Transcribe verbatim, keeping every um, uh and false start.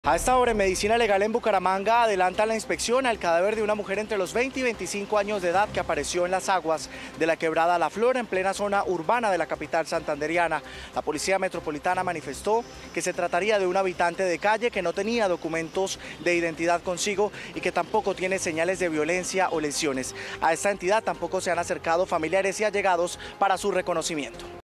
A esta hora en Medicina Legal en Bucaramanga adelantan la inspección al cadáver de una mujer entre los veinte y veinticinco años de edad que apareció en las aguas de la quebrada La Flor en plena zona urbana de la capital santanderiana. La Policía Metropolitana manifestó que se trataría de un habitante de calle que no tenía documentos de identidad consigo y que tampoco tiene señales de violencia o lesiones. A esta entidad tampoco se han acercado familiares y allegados para su reconocimiento.